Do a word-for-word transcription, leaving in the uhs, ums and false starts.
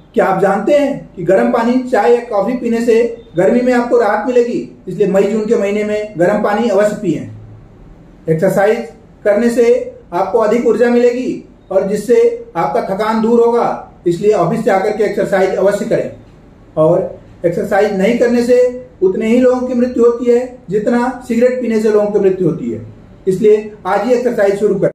क्या आप जानते हैं कि गर्म पानी चाय या कॉफी पीने से गर्मी में आपको राहत मिलेगी? इसलिए मई जून के महीने में गर्म पानी अवश्य पिएं। एक्सरसाइज करने से आपको अधिक ऊर्जा मिलेगी और जिससे आपका थकान दूर होगा, इसलिए ऑफिस से आकर के एक्सरसाइज अवश्य करें। और एक्सरसाइज नहीं करने से उतने ही लोगों की मृत्यु होती है जितना सिगरेट पीने से लोगों की मृत्यु होती है। इसलिए आज ही एक्सरसाइज शुरू करें।